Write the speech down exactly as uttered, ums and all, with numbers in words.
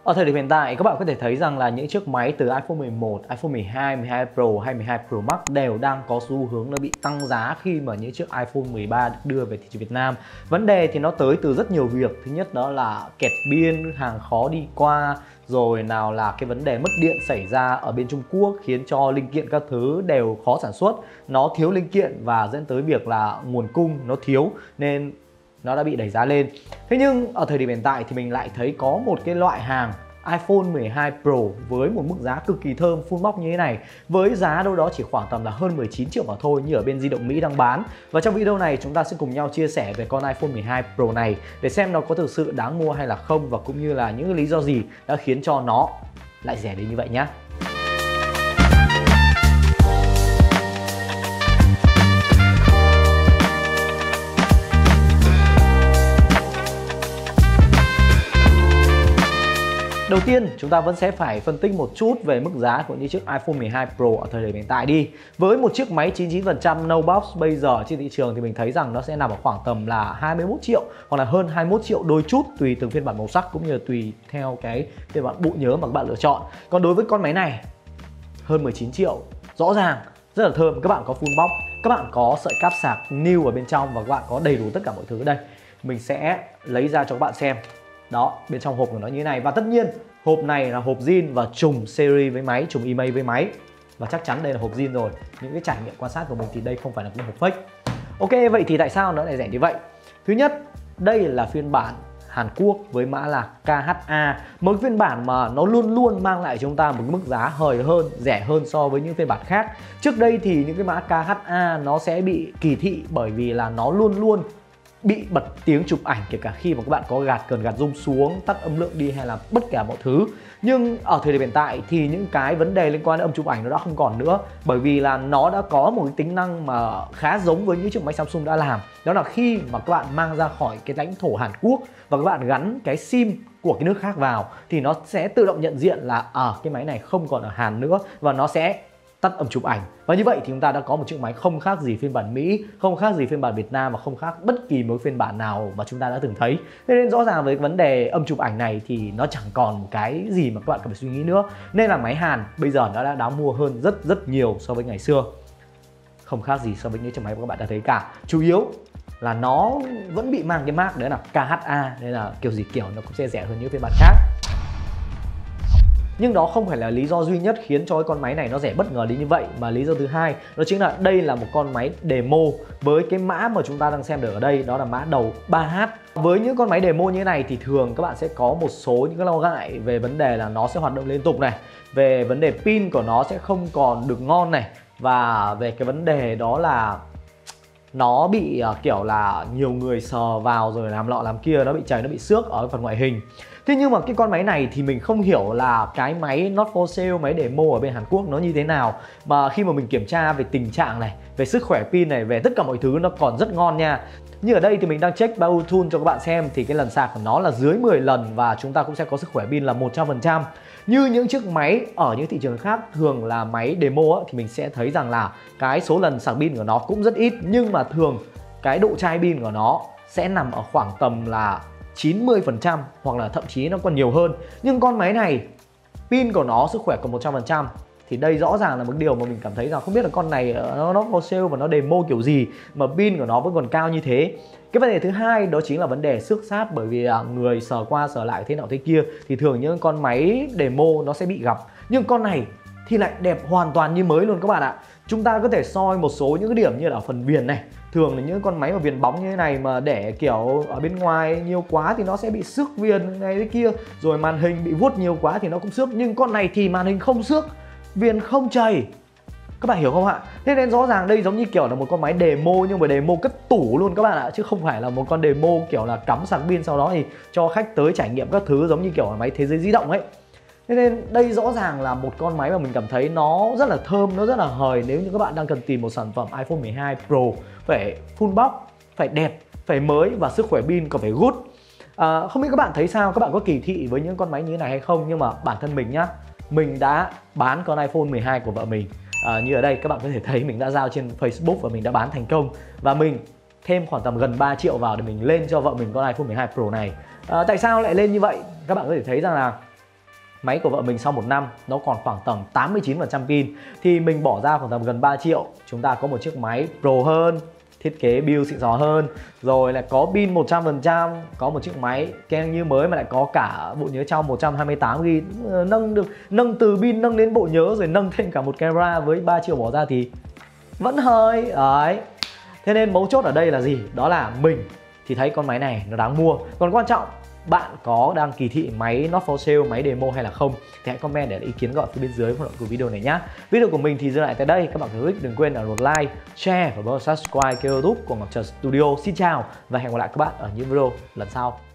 Ở thời điểm hiện tại các bạn có thể thấy rằng là những chiếc máy từ iPhone mười một, iPhone mười hai, mười hai Pro hay mười hai Pro Max đều đang có xu hướng nó bị tăng giá khi mà những chiếc iPhone mười ba được đưa về thị trường Việt Nam. Vấn đề thì nó tới từ rất nhiều việc. Thứ nhất đó là kẹt pin, hàng khó đi qua, rồi nào là cái vấn đề mất điện xảy ra ở bên Trung Quốc khiến cho linh kiện các thứ đều khó sản xuất, nó thiếu linh kiện và dẫn tới việc là nguồn cung nó thiếu nên nó đã bị đẩy giá lên. Thế nhưng ở thời điểm hiện tại thì mình lại thấy có một cái loại hàng iPhone mười hai Pro với một mức giá cực kỳ thơm full box như thế này, với giá đâu đó chỉ khoảng tầm là hơn mười chín triệu mà thôi, như ở bên di động Mỹ đang bán. Và trong video này chúng ta sẽ cùng nhau chia sẻ về con iPhone mười hai Pro này để xem nó có thực sự đáng mua hay là không, và cũng như là những lý do gì đã khiến cho nó lại rẻ đến như vậy nhé. Đầu tiên chúng ta vẫn sẽ phải phân tích một chút về mức giá của những chiếc iPhone mười hai Pro ở thời điểm hiện tại đi. Với một chiếc máy chín mươi chín phần trăm no box bây giờ trên thị trường thì mình thấy rằng nó sẽ nằm ở khoảng tầm là hai mươi mốt triệu hoặc là hơn hai mươi mốt triệu đôi chút, tùy từng phiên bản màu sắc cũng như là tùy theo cái phiên bản bộ nhớ mà các bạn lựa chọn. Còn đối với con máy này hơn mười chín triệu, rõ ràng rất là thơm. Các bạn có full box, các bạn có sợi cáp sạc new ở bên trong và các bạn có đầy đủ tất cả mọi thứ ở đây. Mình sẽ lấy ra cho các bạn xem. Đó, bên trong hộp của nó như thế này. Và tất nhiên hộp này là hộp zin và trùng series với máy, trùng email với máy. Và chắc chắn đây là hộp zin rồi. Những cái trải nghiệm quan sát của mình thì đây không phải là cái hộp fake. Ok, vậy thì tại sao nó lại rẻ như vậy? Thứ nhất, đây là phiên bản Hàn Quốc với mã là ca hát a, một phiên bản mà nó luôn luôn mang lại cho chúng ta một mức giá hời hơn, rẻ hơn so với những phiên bản khác. Trước đây thì những cái mã ca hát a nó sẽ bị kỳ thị bởi vì là nó luôn luôn bị bật tiếng chụp ảnh, kể cả khi mà các bạn có gạt cần gạt zoom xuống, tắt âm lượng đi hay là bất cả mọi thứ. Nhưng ở thời điểm hiện tại thì những cái vấn đề liên quan đến âm chụp ảnh nó đã không còn nữa, bởi vì là nó đã có một cái tính năng mà khá giống với những chiếc máy Samsung đã làm. Đó là khi mà các bạn mang ra khỏi cái lãnh thổ Hàn Quốc và các bạn gắn cái sim của cái nước khác vào thì nó sẽ tự động nhận diện là ở à, cái máy này không còn ở Hàn nữa và nó sẽ tắt âm chụp ảnh. Và như vậy thì chúng ta đã có một chiếc máy không khác gì phiên bản Mỹ, không khác gì phiên bản Việt Nam và không khác bất kỳ một phiên bản nào mà chúng ta đã từng thấy. Thế nên rõ ràng với vấn đề âm chụp ảnh này thì nó chẳng còn một cái gì mà các bạn cần phải suy nghĩ nữa. Nên là máy Hàn bây giờ nó đã đáng mua hơn rất rất nhiều so với ngày xưa. Không khác gì so với những chiếc máy mà các bạn đã thấy cả. Chủ yếu là nó vẫn bị mang cái mác đấy là ca hát a, nên là kiểu gì kiểu nó cũng sẽ rẻ hơn những phiên bản khác. Nhưng đó không phải là lý do duy nhất khiến cho cái con máy này nó rẻ bất ngờ đến như vậy, mà lý do thứ hai đó chính là đây là một con máy demo với cái mã mà chúng ta đang xem được ở đây, đó là mã đầu ba H. Với những con máy demo như thế này thì thường các bạn sẽ có một số những cái lo ngại về vấn đề là nó sẽ hoạt động liên tục này, về vấn đề pin của nó sẽ không còn được ngon này, và về cái vấn đề đó là nó bị uh, kiểu là nhiều người sờ vào rồi làm lọ làm kia, nó bị chảy, nó bị xước ở phần ngoại hình. Thế nhưng mà cái con máy này thì mình không hiểu là cái máy not for sale, máy demo ở bên Hàn Quốc nó như thế nào, mà khi mà mình kiểm tra về tình trạng này, về sức khỏe pin này, về tất cả mọi thứ nó còn rất ngon nha. Như ở đây thì mình đang check Bluetooth cho các bạn xem thì cái lần sạc của nó là dưới mười lần và chúng ta cũng sẽ có sức khỏe pin là một trăm phần trăm. Như những chiếc máy ở những thị trường khác thường là máy demo á, thì mình sẽ thấy rằng là cái số lần sạc pin của nó cũng rất ít, nhưng mà thường cái độ chai pin của nó sẽ nằm ở khoảng tầm là chín mươi phần trăm hoặc là thậm chí nó còn nhiều hơn. Nhưng con máy này pin của nó, sức khỏe còn một trăm phần trăm. Thì đây rõ ràng là một điều mà mình cảm thấy rằng không biết là con này nó nó có sale và nó demo kiểu gì mà pin của nó vẫn còn cao như thế. Cái vấn đề thứ hai đó chính là vấn đề xước sát, bởi vì người sờ qua sờ lại thế nào thế kia thì thường những con máy demo nó sẽ bị gặp. Nhưng con này thì lại đẹp hoàn toàn như mới luôn các bạn ạ. Chúng ta có thể soi một số những cái điểm như là ở phần viền này. Thường là những con máy mà viền bóng như thế này mà để kiểu ở bên ngoài nhiều quá thì nó sẽ bị xước viền này thế kia. Rồi màn hình bị vuốt nhiều quá thì nó cũng xước. Nhưng con này thì màn hình không xước, viền không chảy. Các bạn hiểu không ạ? Thế nên rõ ràng đây giống như kiểu là một con máy demo, nhưng mà demo cất tủ luôn các bạn ạ, chứ không phải là một con demo kiểu là cắm sạc pin sau đó thì cho khách tới trải nghiệm các thứ giống như kiểu là máy thế giới di động ấy. Thế nên đây rõ ràng là một con máy mà mình cảm thấy nó rất là thơm, nó rất là hời nếu như các bạn đang cần tìm một sản phẩm iPhone mười hai Pro phải full box, phải đẹp, phải mới và sức khỏe pin còn phải good. À, không biết các bạn thấy sao, các bạn có kỳ thị với những con máy như thế này hay không? Nhưng mà bản thân mình nhá, mình đã bán con iPhone mười hai của vợ mình. À, như ở đây các bạn có thể thấy mình đã giao trên Facebook và mình đã bán thành công. Và mình thêm khoảng tầm gần ba triệu vào để mình lên cho vợ mình con iPhone mười hai Pro này. À, tại sao lại lên như vậy? Các bạn có thể thấy rằng là máy của vợ mình sau một năm nó còn khoảng tầm tám mươi chín phần trăm pin, thì mình bỏ ra khoảng tầm gần ba triệu, chúng ta có một chiếc máy Pro hơn, thiết kế build xịn sò hơn, rồi lại có pin một trăm phần trăm, có một chiếc máy keng như mới mà lại có cả bộ nhớ trong một trăm hai mươi tám gi ga bai, nâng được nâng từ pin nâng đến bộ nhớ rồi nâng thêm cả một camera, với ba triệu bỏ ra thì vẫn hơi ấy. Thế nên mấu chốt ở đây là gì? Đó là mình thì thấy con máy này nó đáng mua. Còn quan trọng bạn có đang kỳ thị máy Not For Sale, máy demo hay là không thì hãy comment để lại ý kiến gọi phía bên dưới phần luận của video này nhé. Video của mình thì dừng lại tại đây. Các bạn thấy đừng quên ấn một like, share và bấm subscribe kênh YouTube của Ngọc Trần Studio. Xin chào và hẹn gặp lại các bạn ở những video lần sau.